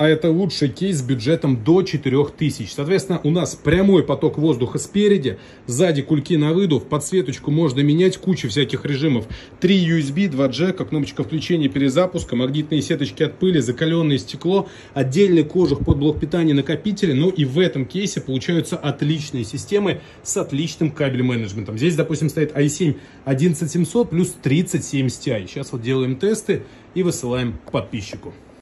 а это лучший кейс с бюджетом до 4000. Соответственно, у нас прямой поток воздуха спереди, сзади кульки на выдув, подсветочку можно менять, куча всяких режимов. 3 USB, 2 джека, кнопочка включения перезапуска, магнитные сеточки от пыли, закаленное стекло, отдельный кожух под блок питания, накопители. Ну и в этом кейсе получаются отличные системы с отличным кабель-менеджментом. Здесь, допустим, стоит i7 11700 плюс 3070 Ti. Сейчас вот делаем тесты и высылаем к подписчику.